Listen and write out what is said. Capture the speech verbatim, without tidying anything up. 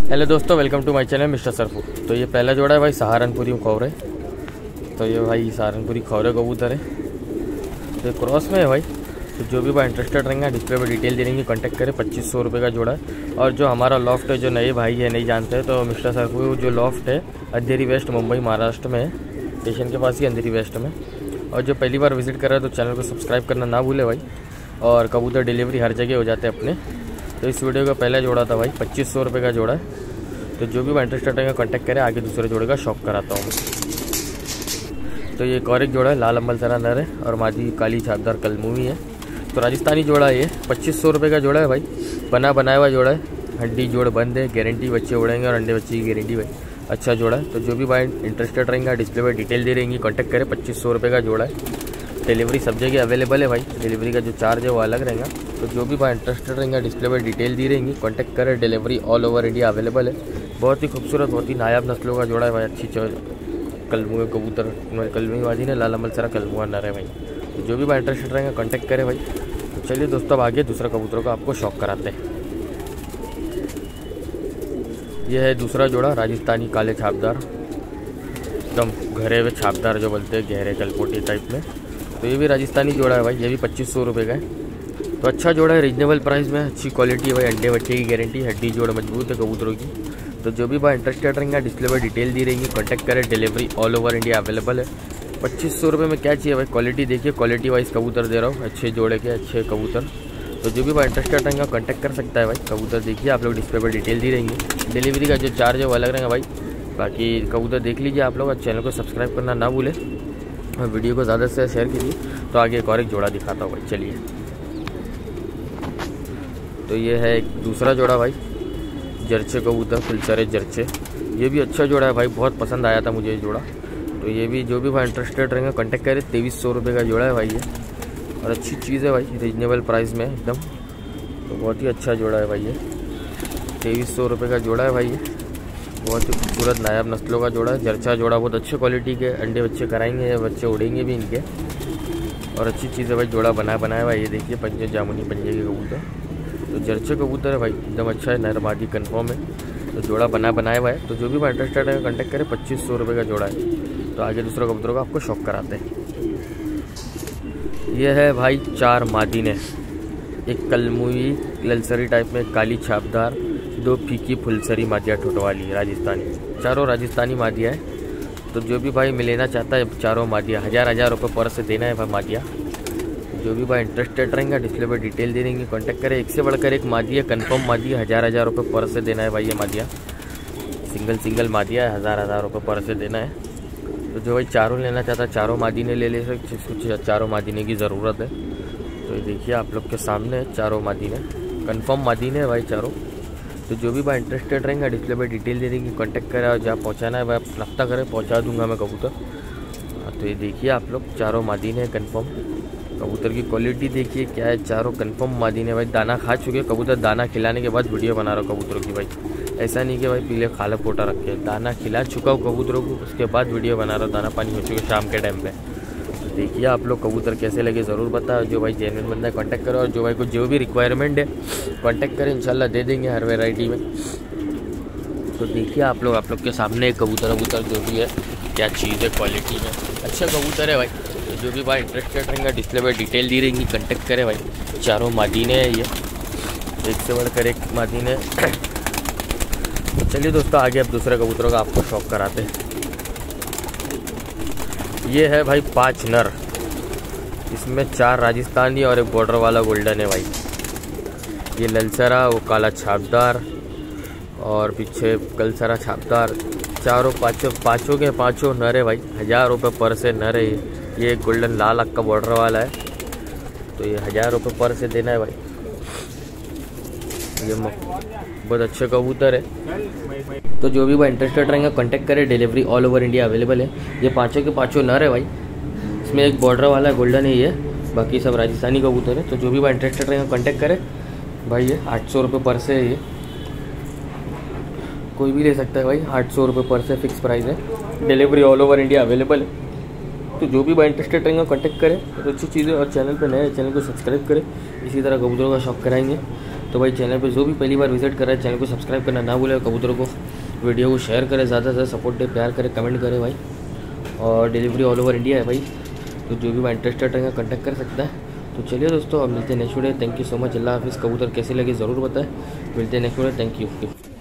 Hello दोस्तों, welcome to my channel mister Sarfu. तो ये पहला जोड़ा है भाई सहारनपुरी खौरे। तो ये भाई सहारनपुरी खौरे कबूतर है, तो क्रॉस में है भाई। तो जो भी भाई इंटरेस्टेड रहेंगे डिस्प्ले पर डिटेल दे देंगे, कॉन्टैक्ट करें। पच्चीस सौ रुपये का जोड़ा है। और जो हमारा लॉफ्ट है, जो नए भाई है नहीं जानते हैं, तो मिस्टर सरफू जो लॉफ्ट है अंधेरी वेस्ट मुंबई महाराष्ट्र में है, स्टेशन के पास ही अंधेरी वेस्ट में। और जो पहली बार विजिट कर रहा है तो चैनल को सब्सक्राइब करना ना भूले भाई। और कबूतर डिलीवरी हर जगह हो जाते हैं अपने। तो इस वीडियो का पहला जोड़ा था भाई, पच्चीस सौ रुपये का जोड़ा है। तो जो भी इंटरेस्टेड रहेगा कॉन्टैक्ट करें, आगे दूसरे जोड़े का शॉप कराता हूँ। तो ये एक और एक जोड़ा है, लाल अम्बलसरा नर है और मादी काली छापदार कलमुही है। तो राजस्थानी जोड़ा है ये, पच्चीस सौ रुपये का जोड़ा है भाई। बना बनाया हुआ जोड़ा है, हड्डी जोड़ बंद है, गारंटी बच्चे उड़ेंगे और अंडे बच्चे की गारंटी भाई। अच्छा जोड़ा है। तो जो भी भाई इंटरेस्टेड रहेंगे डिस्प्ले पर डिटेल दे रहेंगी, कॉन्टैक्ट करें। पच्चीस सौ रुपये का जोड़ा है। डिलीवरी सब जगह अवेलेबल है भाई। डिलीवरी का जो चार्ज है वो अलग रहेगा। तो जो भी भाई इंटरेस्टेड रहेंगे डिस्प्ले पर डिटेल दी रहेंगी, कॉन्टैक्ट करें। Delivery all over India available है। बहुत ही खूबसूरत, बहुत ही नायाब नस्लों का जोड़ा है भाई। अच्छी कलमुए कबूतर, कलमी वादी ने लाल अमलसरा कलमुआ नर है भाई। तो जो भी भाई इंटरेस्टेड रहेंगे कॉन्टैक्ट करें भाई। तो चलिए दोस्तों, अब आगे दूसरा कबूतरों का आपको शौक कराते हैं। यह है दूसरा जोड़ा, राजस्थानी काले छापदार, एकदम घरे हुए छापदार जो बोलते हैं, गहरे कलपोटी टाइप में। तो ये भी राजस्थानी जोड़ा है भाई। ये भी पच्चीस सौ रुपये का है। तो अच्छा जोड़ा है, रीजनेबल प्राइस में, अच्छी क्वालिटी है भाई। अंडे बच्चे की गारंटी, हड्डी जोड़ मजबूत है कबूतरों की। तो जो भी भाई इंटरेस्टेड रहेंगे डिस्प्ले पर डिटेल दी रहेंगी, कॉन्टैक्ट करें। Delivery all over India available है। पच्चीस सौ रुपये में क्या चाहिए भाई, क्वालिटी देखिए, क्वालिटी वाइज कबूतर दे रहा हूँ, अच्छे जोड़े के अच्छे कबूतर। तो जो भी भाई इंटरेस्टेड रहेंगे कॉन्टैक्ट कर सकता है भाई। कबूतर देखिए आप लोग, डिस्प्ले पर डिटेल दी रहेंगे। डिलीवरी का जो चार्ज है वो अलग रहेगा भाई। बाकी कबूतर देख लीजिए आप लोग, चैनल को सब्सक्राइब करना ना भूलें और वीडियो को ज़्यादा से शेयर कीजिए। तो आगे एक और एक जोड़ा दिखाता हूँ भाई, चलिए। तो ये है एक दूसरा जोड़ा भाई, जर्चे कबूतर, फुलसरे जर्चे। ये भी अच्छा जोड़ा है भाई, बहुत पसंद आया था मुझे ये जोड़ा। तो ये भी जो भी भाई इंटरेस्टेड रहेंगे कॉन्टैक्ट करें। तेईस सौ रुपये का जोड़ा है भाई ये, और अच्छी चीज़ है भाई, रीजनेबल प्राइस में एकदम। तो बहुत ही अच्छा जोड़ा है भाई ये, तेईस सौ रुपये का जोड़ा है भाई ये। बहुत ही खूबसूरत नायाब नस्लों का जोड़ा है, जर्चा जोड़ा, बहुत अच्छे क्वालिटी के अंडे बच्चे कराएंगे, बच्चे उड़ेंगे भी इनके। और अच्छी चीज़ है भाई, जोड़ा बनाया बनाया हुआ है। ये देखिए पंजे जामुनी पंजे के कबूतर, तो जर्चे कबूतर है भाई, एकदम अच्छा है, नर मादी कन्फर्म है। तो जोड़ा बना बनाया हुआ है। तो जो भी भाई इंटरेस्टेड है कॉन्टैक्ट करें। पच्चीस सौ रुपये का जोड़ा है। तो आगे दूसरा कबूतरों का आपको शौक कराते हैं। यह है भाई चार मादीने, एक कलमुई ललसरी टाइप में काली छापदार, दो फीकी फुलसरी मादिया ठोटवाली राजस्थानी, चारों राजस्थानी मादिया है। तो जो भी भाई मिलेना चाहता है चारों मादिया, हज़ार हज़ार रुपये पर से देना है भाई मादिया। जो भी भाई इंटरेस्टेड रहेंगे डिस्प्ले पर डिटेल दे देंगे, कॉन्टैक्ट करें। एक से बढ़कर एक मादिया, कंफर्म मादिया, हज़ार हज़ार रुपये पर से देना है भाई ये मादिया। सिंगल सिंगल मादिया है, हज़ार हज़ार रुपये पर से देना है। तो जो भाई चारों लेना चाहता है चारों मादीने ले ले सकते, कुछ चारों मादीने की ज़रूरत है। तो ये देखिए आप लोग के सामने चारों मादीने, कंफर्म मादीने है भाई चारों। तो जो भी भाई इंटरेस्टेड रहेंगे डिस्प्ले पर डिटेल दे देंगे, कॉन्टैक्ट करें। और जहाँ पहुँचाना है भाई रफ्ता करें, पहुँचा दूंगा मैं कबूतर। तो ये देखिए आप लोग चारों मादीने हैं कन्फर्म। कबूतर की क्वालिटी देखिए क्या है, चारों कंफर्म मादीने भाई। दाना खा चुके कबूतर, दाना खिलाने के बाद वीडियो बना रहा हूँ कबूतरों की भाई। ऐसा नहीं कि भाई पीले खाला पोटा रखे, दाना खिला चुका हूँ कबूतरों को, उसके बाद वीडियो बना रहा हूँ। दाना पानी हो चुके शाम के टाइम पे। तो देखिए आप लोग कबूतर कैसे लगे ज़रूर बताओ। जो भाई जेन्युइन बंदा है कॉन्टैक्ट करो, और जो भाई को जो भी रिक्वायरमेंट है कॉन्टैक्ट करें, इंशाल्लाह दे देंगे हर वेराइटी में। तो देखिए आप लोग, आप लोग के सामने कबूतर कबूतर जो भी है क्या चीज़ है, क्वालिटी में अच्छा कबूतर है भाई। तो जो भी भाई इंटरेस्टेड रहेंगे डिस्प्ले पर डिटेल दी रहेंगी, कॉन्टैक्ट करें भाई। चारों मादीने हैं ये, एक से बढ़कर एक मादीने। तो चलिए दोस्तों, आगे अब दूसरे कबूतरों का आपको शौक कराते हैं। ये है भाई पांच नर, इसमें चार राजस्थानी और एक बॉर्डर वाला गोल्डन है भाई। ये ललसरा, वो काला छापदार और पीछे कलसरा छापदार, चारों पाँचों पाँचों के पाँचों नर है भाई। हज़ार रुपये पर से नर है ये। ये गोल्डन लाल अक्का बॉर्डर वाला है, तो ये हज़ार रुपये पर से देना है भाई। ये बहुत अच्छे कबूतर है। तो जो भी भाई इंटरेस्टेड रहेंगे कॉन्टैक्ट करें। Delivery all over India available है। ये पाँचों के पाँचों नर है भाई, इसमें एक बॉर्डर वाला गोल्डन है ये, बाकी सब राजस्थानी कबूतर है। तो जो भी भाई इंटरेस्टेड रहेंगे कॉन्टैक्ट करें भाई। ये आठ सौ रुपये पर से है, ये कोई भी ले सकता है भाई। आठ सौ रुपये पर से फिक्स प्राइस है। Delivery all over India available है। तो जो भी भाई इंटरेस्टेड रहेंगे कॉन्टैक्ट करें। तो अच्छी चीज़ें, और चैनल पर नए चैनल को सब्सक्राइब करें। इसी तरह कबूतरों का शौक कराएंगे। तो भाई चैनल पे जो भी पहली बार विजिट कर रहा है चैनल को सब्सक्राइब करना ना भूले, कबूतरों को वीडियो को शेयर करें, ज़्यादा से ज़्यादा सपोर्ट दे, प्यार करें, कमेंट करें भाई। और डिलीवरी ऑल ओवर इंडिया है भाई, तो जो भी भाई इंटरेस्टेड रहेगा कॉन्टैक्ट कर सकता है। तो चलिए दोस्तों, अब मिलते हैं next video. Thank you so much. अल्लाह हाफिज़। कबूतर कैसे लगे ज़रूर बताएं। मिलते हैं नेक्स्ट वीडियो। Thank you.